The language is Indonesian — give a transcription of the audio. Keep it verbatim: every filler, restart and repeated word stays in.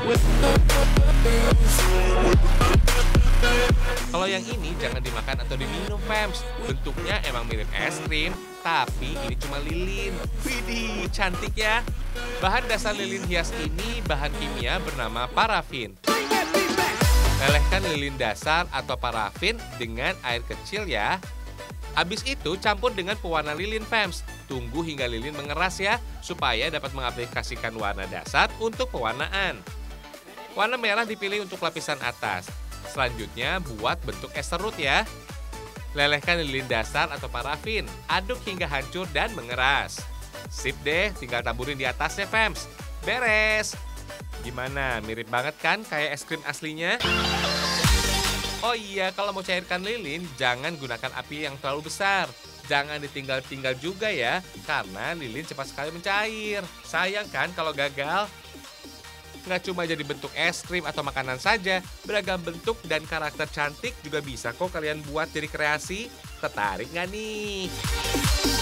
Kalau yang ini jangan dimakan atau diminum, Fems. Bentuknya emang mirip es krim, tapi ini cuma lilin. Widih, cantik ya. Bahan dasar lilin hias ini bahan kimia bernama parafin. Lelehkan lilin dasar atau parafin dengan air kecil ya. Habis itu campur dengan pewarna lilin, Fems. Tunggu hingga lilin mengeras ya, supaya dapat mengaplikasikan warna dasar untuk pewarnaan. Warna merah dipilih untuk lapisan atas. Selanjutnya buat bentuk es serut ya. Lelehkan lilin dasar atau parafin, aduk hingga hancur dan mengeras. Sip deh, tinggal taburin di atasnya, Fems. Beres! Gimana, mirip banget kan kayak es krim aslinya? Oh iya, kalau mau cairkan lilin, jangan gunakan api yang terlalu besar. Jangan ditinggal-tinggal juga ya, karena lilin cepat sekali mencair. Sayang kan kalau gagal? Nggak cuma jadi bentuk es krim atau makanan saja, beragam bentuk dan karakter cantik juga bisa kok kalian buat jadi kreasi. Tertarik nggak nih?